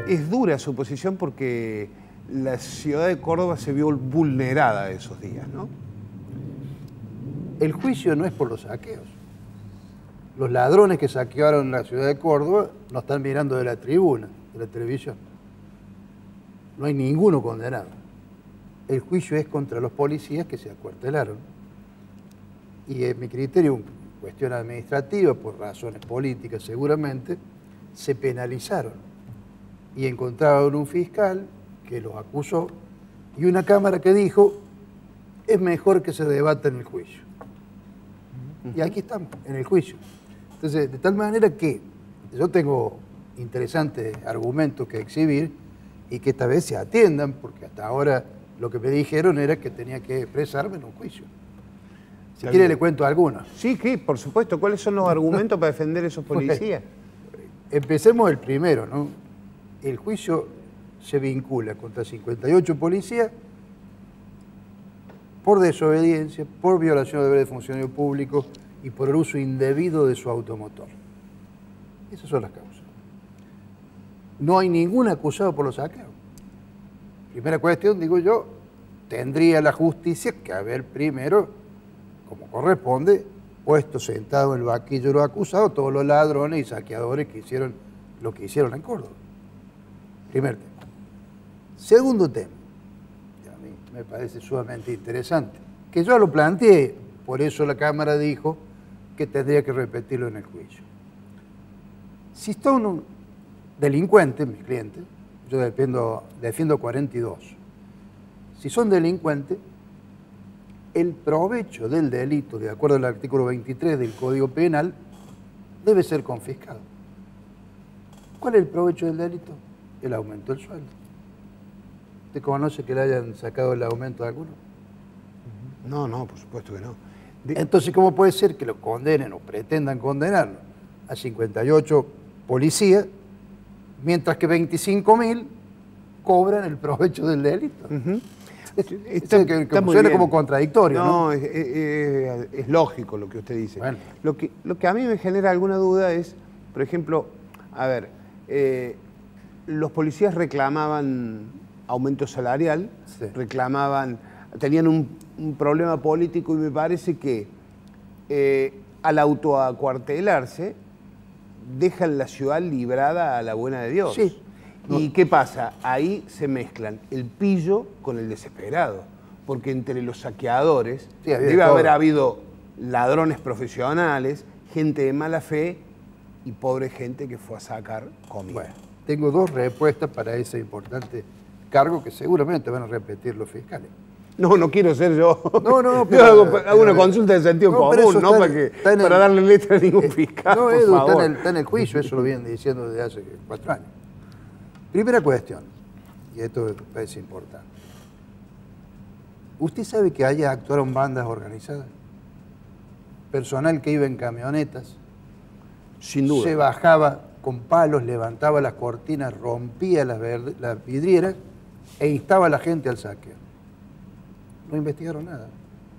Es dura su posición porque la ciudad de Córdoba se vio vulnerada esos días, ¿no? El juicio no es por los saqueos. Los ladrones que saquearon la ciudad de Córdoba no están mirando de la tribuna, de la televisión. No hay ninguno condenado. El juicio es contra los policías que se acuartelaron. Y en mi criterio, cuestión administrativa, por razones políticas seguramente, se penalizaron. Y encontraron un fiscal que los acusó y una cámara que dijo, es mejor que se debata en el juicio. Y aquí estamos, en el juicio. Entonces, de tal manera que yo tengo interesantes argumentos que exhibir y que esta vez se atiendan, porque hasta ahora lo que me dijeron era que tenía que expresarme en un juicio. Si quiere le cuento algunos. Sí, por supuesto. ¿Cuáles son los argumentos para defender a esos policías? Empecemos el primero, ¿no? El juicio se vincula contra 58 policías por desobediencia, por violación de deberes de funcionario público y por el uso indebido de su automotor. Esas son las causas. No hay ningún acusado por los saqueos. Primera cuestión, digo yo, tendría la justicia que haber primero, como corresponde, puesto sentado en el banquillo de los acusados todos los ladrones y saqueadores que hicieron lo que hicieron en Córdoba. Primer tema. Segundo tema, que a mí me parece sumamente interesante, que yo lo planteé, por eso la Cámara dijo que tendría que repetirlo en el juicio. Si está un delincuente, mis clientes, yo defiendo 42, si son delincuentes, el provecho del delito, de acuerdo al artículo 23 del Código Penal, debe ser confiscado. ¿Cuál es el provecho del delito? El aumento del sueldo. ¿Usted conoce que le hayan sacado el aumento de alguno? No, por supuesto que no. Entonces, ¿cómo puede ser que lo condenen o pretendan condenarlo a 58 policías, mientras que 25.000 cobran el provecho del delito? Está muy suena bien. como contradictorio, ¿no? No, es lógico lo que usted dice. Bueno. Lo que a mí me genera alguna duda es, por ejemplo, a ver, los policías reclamaban aumento salarial, Sí. tenían un problema político y me parece que al autoacuartelarse dejan la ciudad librada a la buena de Dios. Sí. ¿Y qué pasa? Ahí se mezclan el pillo con el desesperado, porque entre los saqueadores Sí, debe haber habido ladrones profesionales, gente de mala fe y pobre gente que fue a sacar comida. Bueno, tengo dos respuestas para ese importante cargo que seguramente van a repetir los fiscales. No quiero ser yo. No, Yo hago una consulta de sentido común, no para darle letra a ningún fiscal. No, por Edu, favor. está en el juicio, eso lo vienen diciendo desde hace 4 años. Primera cuestión, y esto me parece importante. ¿Usted sabe que allá actuaron bandas organizadas? Personal que iba en camionetas, Sin duda. se bajaba con palos, levantaba las cortinas, rompía las vidrieras e instaba a la gente al saqueo. No investigaron nada.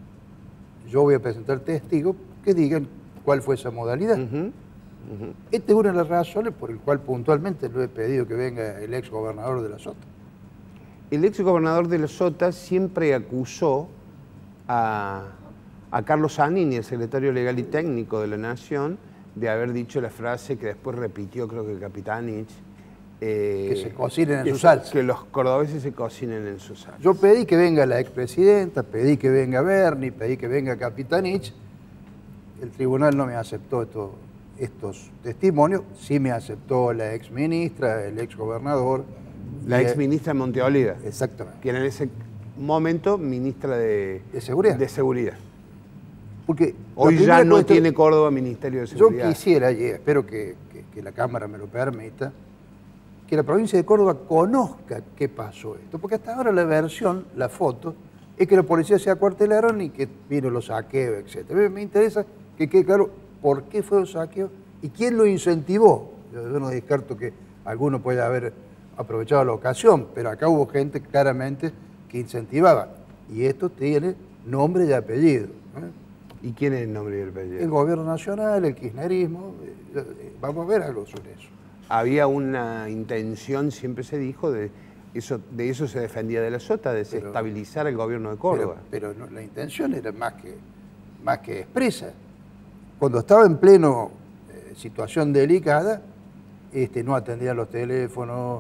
Yo voy a presentar testigos que digan cuál fue esa modalidad. Esta es una de las razones por el cual puntualmente lo he pedido que venga el ex gobernador de la Sota. El ex gobernador de la Sota siempre acusó a Carlos Zanini, el secretario legal y técnico de la Nación, de haber dicho la frase que después repitió, creo que Capitanich, que se cocinen en su salsa. Que los cordobeses se cocinen en su salsa. Yo pedí que venga la expresidenta, pedí que venga Berni, pedí que venga Capitanich. El tribunal no me aceptó estos testimonios, sí me aceptó la exministra, el exgobernador. La exministra Monteolida. Exactamente. Que en ese momento ministra de Seguridad. Porque hoy ya no tiene Córdoba Ministerio de Seguridad. Yo quisiera, y espero que la Cámara me lo permita, que la provincia de Córdoba conozca qué pasó esto. Porque hasta ahora la versión, la foto, es que los policías se acuartelaron y que vino los saqueos, etc. Me interesa que quede claro por qué fue el saqueo y quién lo incentivó. Yo no descarto que alguno pueda haber aprovechado la ocasión, pero acá hubo gente claramente que incentivaba. Y esto tiene nombre y apellido. ¿Y quién es el nombre y el apellido? El gobierno nacional, el kirchnerismo. Vamos a ver algo sobre eso. había una intención, siempre se dijo, de eso se defendía de la Sota, de desestabilizar el gobierno de Córdoba. Pero no, la intención era más que expresa. Cuando estaba en pleno situación delicada, no atendían los teléfonos,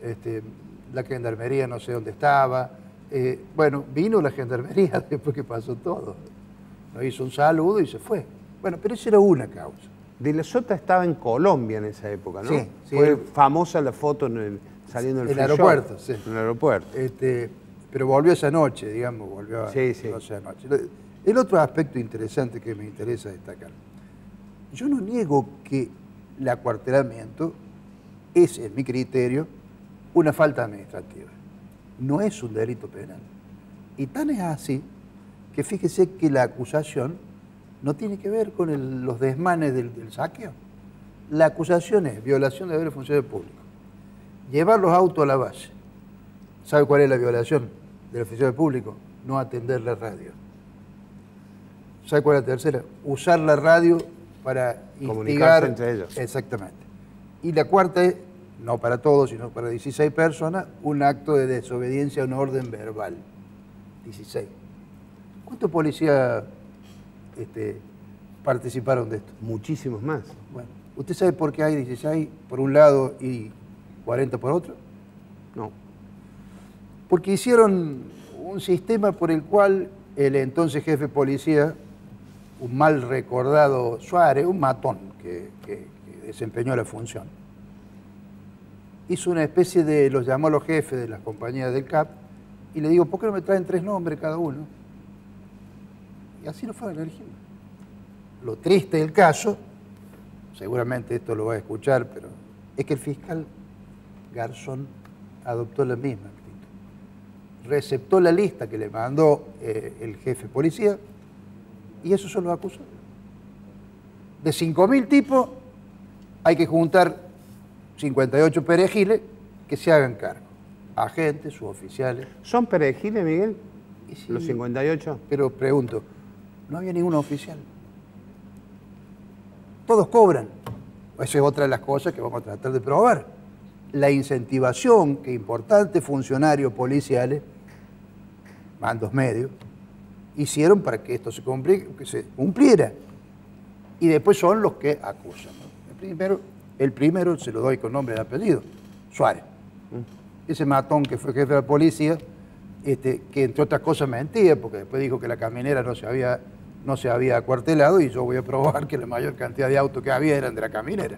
la gendarmería no sé dónde estaba. Bueno, vino la gendarmería después que pasó todo. Nos hizo un saludo y se fue. Bueno, pero esa era una causa. De la Sota estaba en Colombia en esa época, ¿no? Sí, sí. Fue famosa la foto saliendo del aeropuerto, sí. En el aeropuerto. Pero volvió esa noche, digamos, volvió esa noche. El otro aspecto interesante que me interesa destacar. Yo no niego que el acuartelamiento es, en mi criterio, una falta administrativa. No es un delito penal. Y tan es así que fíjese que la acusación no tiene que ver con los desmanes del saqueo. La acusación es violación de deberes de funcionario público. Llevar los autos a la base. ¿Sabe cuál es la violación del funcionario público? No atender la radio. ¿Sabe cuál es la tercera? Usar la radio para comunicarse entre ellos. Exactamente. Y la cuarta es, no para todos, sino para 16 personas, un acto de desobediencia a una orden verbal. 16. ¿Cuántos policías participaron de esto? Muchísimos más. Bueno, ¿usted sabe por qué hay 16 por un lado y 40 por otro? No. Porque hicieron un sistema por el cual el entonces jefe de policía, un mal recordado Suárez, un matón que desempeñó la función, hizo una especie de, los llamó a los jefes de las compañías del CAP y le digo, ¿por qué no me traen 3 nombres cada uno? Y así lo fueron eligiendo. Lo triste del caso, seguramente esto lo va a escuchar, pero es que el fiscal Garzón adoptó la misma actitud. Receptó la lista que le mandó el jefe de policía y eso se lo acusó. De 5.000 tipos hay que juntar 58 perejiles que se hagan cargo. Agentes, suboficiales. ¿Son perejiles, Miguel? Sí, los 58. Pero pregunto, no había ningún oficial. Todos cobran. Esa es otra de las cosas que vamos a tratar de probar. La incentivación que importantes funcionarios policiales, mandos medios, hicieron para que esto se cumpliera. Y después son los que acusan, ¿no? El primero se lo doy con nombre y apellido, Suárez. Ese matón que fue jefe de la policía, que entre otras cosas mentía, porque después dijo que la caminera no se había acuartelado y yo voy a probar que la mayor cantidad de autos que había eran de la caminera.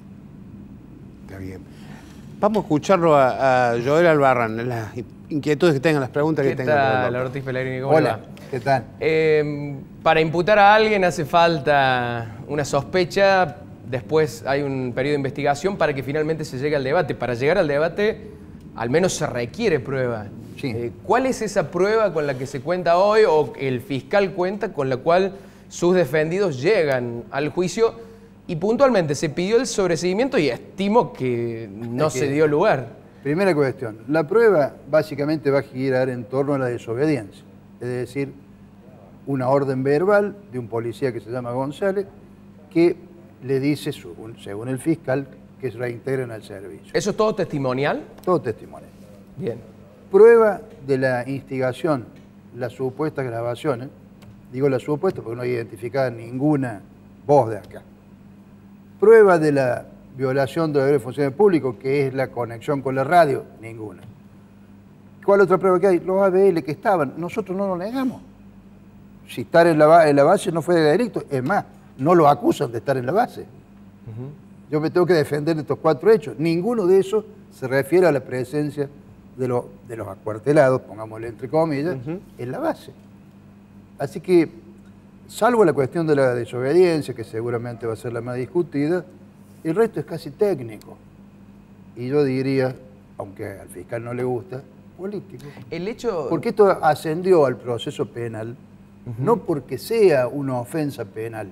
Está bien. Vamos a escucharlo a Joel Albarrán, las inquietudes que tengan, las preguntas que tengan. ¿Qué tal, Ortiz Pellegrini? ¿Cómo Hola, va? ¿qué tal? Para imputar a alguien hace falta una sospecha, después hay un periodo de investigación para que finalmente se llegue al debate. Para llegar al debate, al menos se requiere prueba. Sí. ¿Cuál es esa prueba con la que se cuenta hoy o el fiscal cuenta con la cual sus defendidos llegan al juicio? Y puntualmente se pidió el sobreseguimiento y estimo que no se dio lugar. Primera cuestión, la prueba básicamente va a girar en torno a la desobediencia, es decir, una orden verbal de un policía que se llama González que le dice, según el fiscal, que se reintegren al servicio. ¿Eso es todo testimonial? Todo testimonial. Bien. Prueba de la instigación, las supuestas grabaciones, digo las supuestas porque no hay identificada ninguna voz de acá. Prueba de la violación de deberes de funcionario público, que es la conexión con la radio, ninguna. ¿Cuál otra prueba que hay? Los ABL que estaban, nosotros no lo negamos. Si estar en la base no fue de delito, es más, no lo acusan de estar en la base. Yo me tengo que defender de estos 4 hechos. Ninguno de esos se refiere a la presencia de los acuartelados, pongámosle entre comillas, en la base. Así que, salvo la cuestión de la desobediencia, que seguramente va a ser la más discutida, el resto es casi técnico. Y yo diría, aunque al fiscal no le gusta, político. El hecho... Porque esto ascendió al proceso penal, no porque sea una ofensa penal,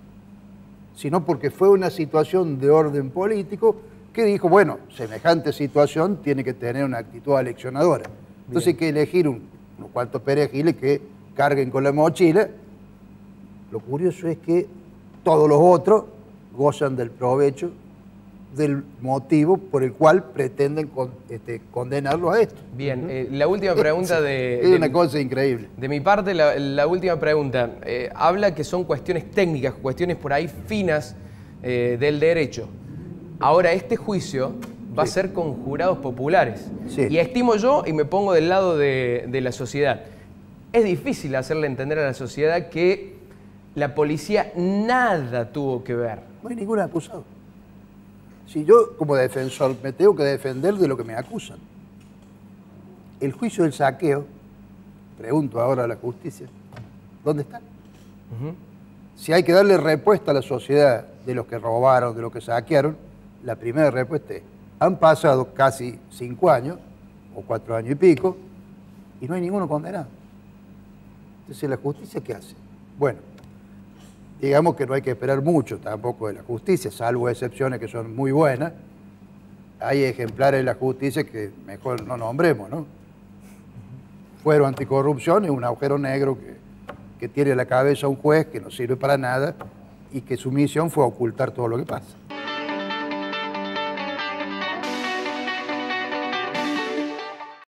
sino porque fue una situación de orden político que dijo, bueno, semejante situación tiene que tener una actitud aleccionadora. Entonces hay que elegir unos cuantos perejiles que carguen con la mochila. Lo curioso es que todos los otros gozan del provecho del motivo por el cual pretenden condenarlo a esto. Bien, la última pregunta Es una cosa increíble. de mi parte, la última pregunta. Habla que son cuestiones técnicas, cuestiones por ahí finas del derecho. Ahora, este juicio va a ser con jurados populares. Sí. Y estimo yo, y me pongo del lado de la sociedad, es difícil hacerle entender a la sociedad que la policía nada tuvo que ver. No hay ningún acusado. Si yo, como defensor, me tengo que defender de lo que me acusan. El juicio del saqueo, pregunto ahora a la justicia, ¿dónde está? Si hay que darle respuesta a la sociedad de los que robaron, de los que saquearon, la primera respuesta es, han pasado casi 5 años, o 4 años y pico, y no hay ninguno condenado. Entonces, ¿la justicia qué hace? Bueno, digamos que no hay que esperar mucho tampoco de la justicia, salvo excepciones que son muy buenas. Hay ejemplares de la justicia que mejor no nombremos, ¿no? Fuero anticorrupción es un agujero negro que tiene en la cabeza un juez que no sirve para nada y que su misión fue ocultar todo lo que pasa.